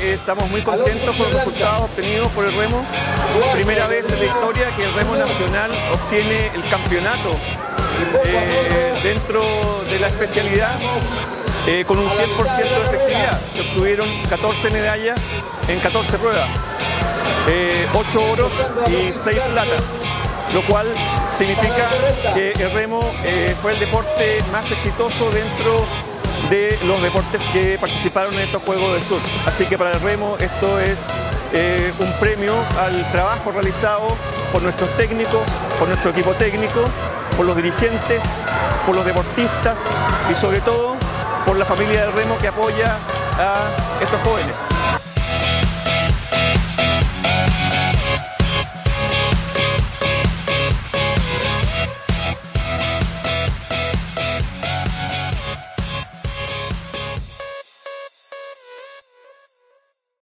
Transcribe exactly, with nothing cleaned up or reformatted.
eh, estamos muy contentos con los resultados obtenidos por el remo. Primera vez en la historia que el remo nacional obtiene el campeonato eh, dentro de la especialidad eh, con un cien por ciento de efectividad. Se obtuvieron catorce medallas en catorce pruebas, eh, ocho oros y seis platas, lo cual significa que el remo eh, fue el deporte más exitoso dentro de los deportes que participaron en estos Juegos del Sur. Así que para el remo esto es eh, un premio al trabajo realizado por nuestros técnicos, por nuestro equipo técnico, por los dirigentes, por los deportistas y sobre todo por la familia del remo que apoya a estos jóvenes.